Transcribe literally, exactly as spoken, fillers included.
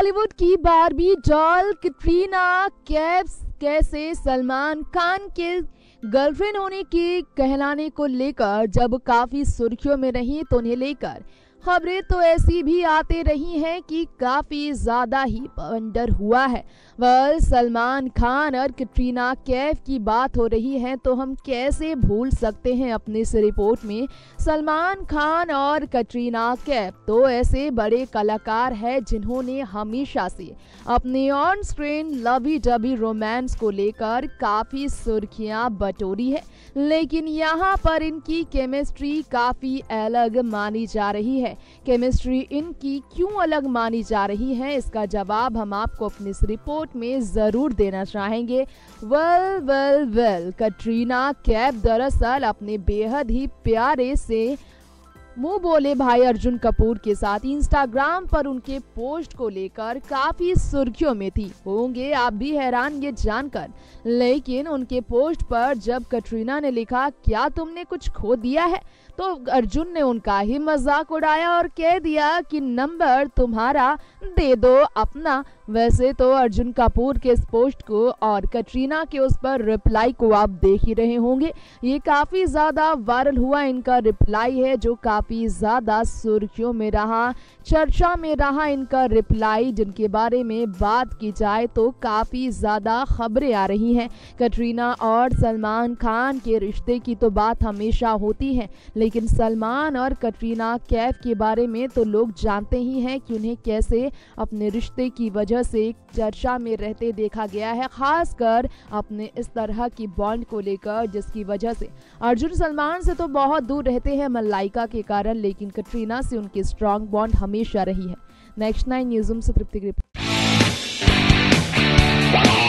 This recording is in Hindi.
बॉलीवुड की बारबी डॉल कैटरीना कैफ कैसे सलमान खान के गर्लफ्रेंड होने के कहलाने को लेकर जब काफी सुर्खियों में रही तो उन्हें लेकर खबरें तो ऐसी भी आते रही हैं कि काफी ज्यादा ही वंडर हुआ है। वह सलमान खान और कैटरीना कैफ की बात हो रही है तो हम कैसे भूल सकते हैं अपने इस रिपोर्ट में सलमान खान और कैटरीना कैफ तो ऐसे बड़े कलाकार हैं जिन्होंने हमेशा से अपने on screen lovey dovey romance को लेकर काफी सुर्खियां बटोरी है, लेकिन यहाँ पर इनकी केमिस्ट्री काफी अलग मानी जा रही है। केमिस्ट्री इनकी क्यों अलग मानी जा रही है, इसका जवाब हम आपको अपनी इस रिपोर्ट में जरूर देना चाहेंगे। Well well well Katrina Kaif दरअसल अपने बेहद ही प्यारे से मुंह बोले भाई अर्जुन कपूर के साथ इंस्टाग्राम पर उनके पोस्ट को लेकर काफी सुर्खियों में थी। होंगे आप भी हैरान ये जानकर, लेकिन उनके पोस्ट पर जब कैटरीना ने लिखा क्या तुमने कुछ खो दिया है, तो अर्जुन ने उनका ही मजाक उड़ाया और कह दिया कि नंबर तुम्हारा दे दो अपना। वैसे तो अर्जुन कपूर के इस पोस्ट को और कैटरीना के उस पर रिप्लाई को आप देख ही रहे होंगे। ये काफी ज्यादा वायरल हुआ इनका रिप्लाई है जो काफी ज्यादा सुर्खियों में रहा, चर्चा में रहा इनका रिप्लाई, जिनके बारे में बात की जाए तो काफी ज्यादा खबरें आ रही हैं। कैटरीना और सलमान खान के रिश्ते की तो बात हमेशा होती है, लेकिन सलमान और कैटरीना कैफ के बारे में तो लोग जानते ही हैं कि उन्हें कैसे अपने रिश्ते की वजह से चर्चा में रहते देखा गया है, खासकर अपने इस तरह की बॉन्ड को लेकर जिसकी वजह से अर्जुन सलमान से तो बहुत दूर रहते हैं मलाइका के कारण, लेकिन कैटरीना से उनकी स्ट्रॉन्ग बॉन्ड हमेशा रही है। नेक्स्ट नाइन न्यूज़ से तृप्ति।